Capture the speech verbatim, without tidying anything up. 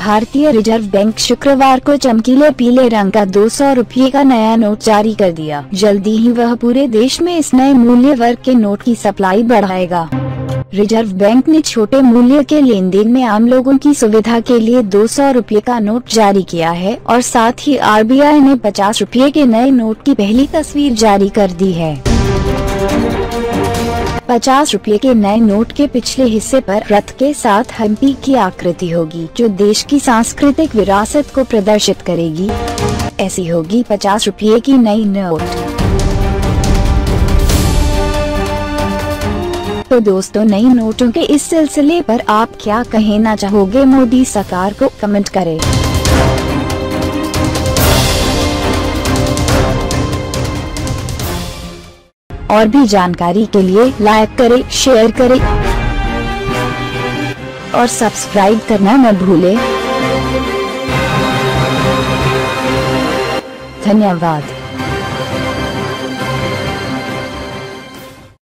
भारतीय reserve bank शुक्रवार को चमकीले पीले रंग का दो सौ रुपये का नया नोट जारी कर दिया। जल्दी ही वह पूरे देश में इस नए मूल्य वर्ग के नोट की सप्लाई बढ़ाएगा। रिजर्व बैंक ने छोटे मूल्य के लेन देन में आम लोगों की सुविधा के लिए दो सौ रुपये का नोट जारी किया है और साथ ही आर बी आई ने पचास रुपये के नए नोट की पहली तस्वीर जारी कर दी है। पचास रुपये के नए नोट के पिछले हिस्से पर रथ के साथ हम्पी की आकृति होगी, जो देश की सांस्कृतिक विरासत को प्रदर्शित करेगी। ऐसी होगी पचास रुपये की नई नोट। तो दोस्तों, नई नोटों के इस सिलसिले पर आप क्या कहना चाहोगे मोदी सरकार को? कमेंट करें। और भी जानकारी के लिए लाइक करें, शेयर करें और सब्सक्राइब करना न भूलें। धन्यवाद।